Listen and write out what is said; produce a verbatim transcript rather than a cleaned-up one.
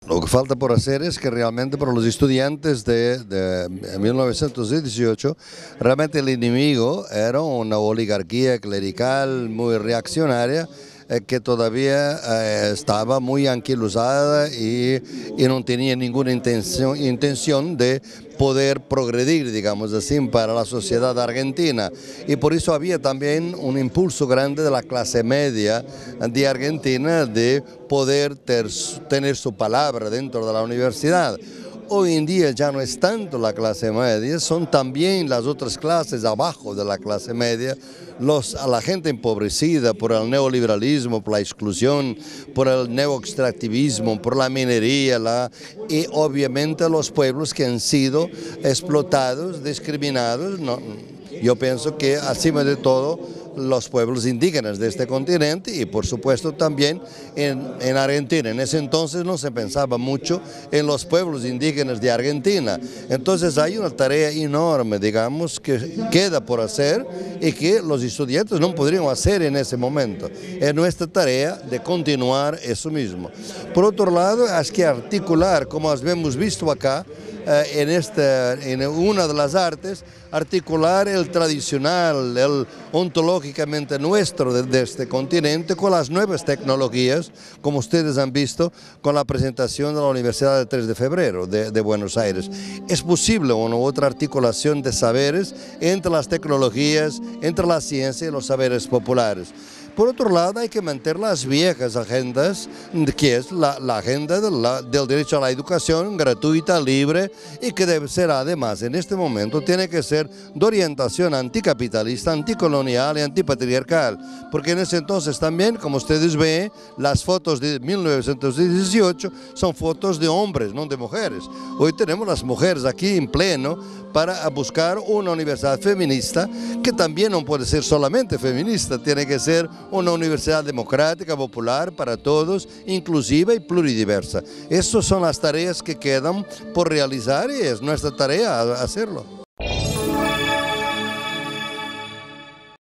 Lo que falta por hacer es que realmente para los estudiantes de, de mil novecientos dieciocho, realmente el enemigo era una oligarquía clerical muy reaccionaria, eh, que todavía eh, estaba muy anquilosada y, y no tenía ninguna intención, intención de poder progredir, digamos así, para la sociedad argentina. Y por eso había también un impulso grande de la clase media de Argentina de poder ter, tener su palabra dentro de la universidad. Hoy en día ya no es tanto la clase media, son también las otras clases abajo de la clase media, los, a la gente empobrecida por el neoliberalismo, por la exclusión, por el neoextractivismo, por la minería, la, y obviamente los pueblos que han sido explotados, discriminados. No, yo pienso que acima de todo los pueblos indígenas de este continente y por supuesto también en, en Argentina. En ese entonces no se pensaba mucho en los pueblos indígenas de Argentina. Entonces hay una tarea enorme, digamos, que queda por hacer y que los estudiantes no podrían hacer en ese momento. Es nuestra tarea de continuar eso mismo. Por otro lado, hay que articular, como hemos visto acá, Eh, en, esta, en una de las artes, articular el tradicional, el ontológicamente nuestro de, de este continente con las nuevas tecnologías, como ustedes han visto con la presentación de la Universidad del tres de febrero de, de Buenos Aires. Es posible una otra articulación de saberes entre las tecnologías, entre la ciencia y los saberes populares. Por otro lado, hay que mantener las viejas agendas, que es la, la agenda de la, del derecho a la educación gratuita, libre, y que debe ser además, en este momento, tiene que ser de orientación anticapitalista, anticolonial y antipatriarcal, porque en ese entonces también, como ustedes ven, las fotos de mil novecientos dieciocho son fotos de hombres, no de mujeres. Hoy tenemos las mujeres aquí en pleno para buscar una universidad feminista, que también no puede ser solamente feminista, tiene que ser una universidad democrática, popular, para todos, inclusiva y pluridiversa. Esas son las tareas que quedan por realizar y es nuestra tarea hacerlo.